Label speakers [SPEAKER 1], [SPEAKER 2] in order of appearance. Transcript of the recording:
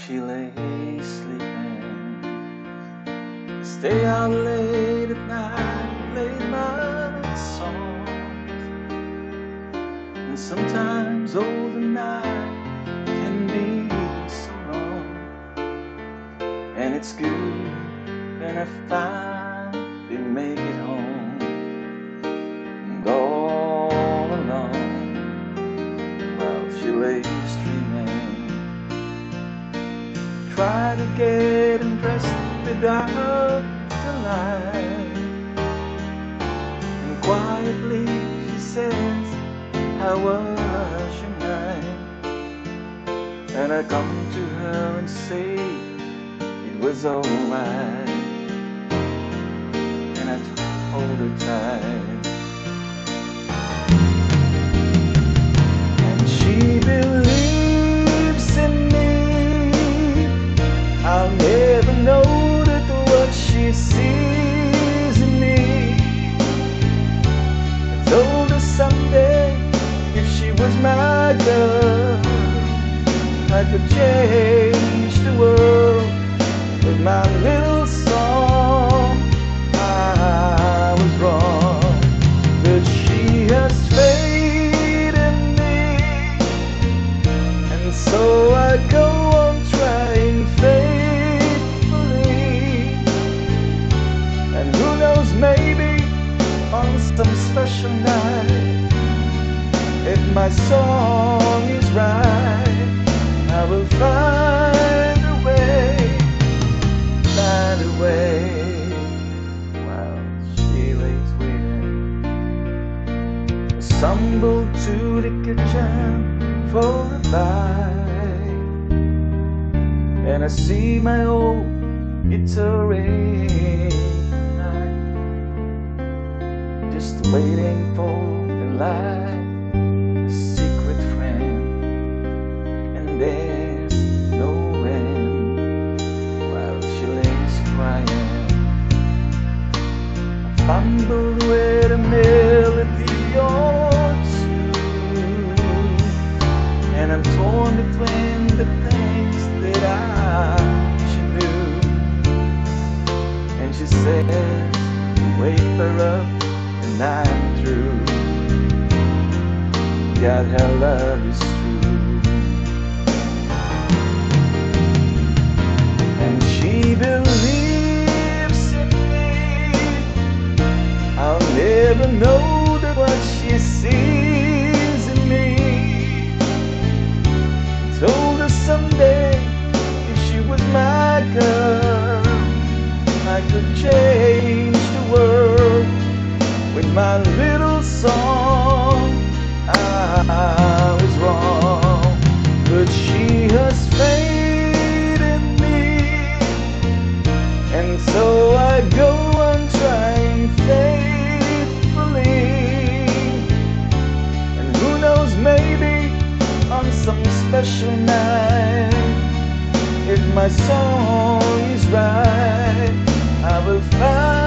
[SPEAKER 1] she lay sleeping. Stay out late at night, play my songs, and sometimes all the night can be so long. And it's good when I finally make it home, and all alone while she lays dreaming. Try to get undressed without the light, and quietly she says, "How was your night?" And I come to her and say it was alright, and I hold her tight, and she believes in me. I'll never know that what she sees in me. I told her someday if she was my girl, I could change the world with my little song. I was wrong, but she has faith in me, and so I go on trying faithfully. And who knows, maybe on some special night, if my song is right, I will find a way while she lays waiting. I stumble to the kitchen for a bite, and I see my old guitar tonight, just waiting for the light, a secret friend, and there's no end while she lays crying. I fumble with a melody or two, and I'm torn between the things that I should do. And she says, wake her up and I'm through. God, her love is true. And she believes in me. I'll never know that what she sees in me. Told her someday if she was my girl, I could change the world with my little song. I was wrong, but she has faith in me, and so I go on trying faithfully. And who knows, maybe on some special night, if my song is right, I will find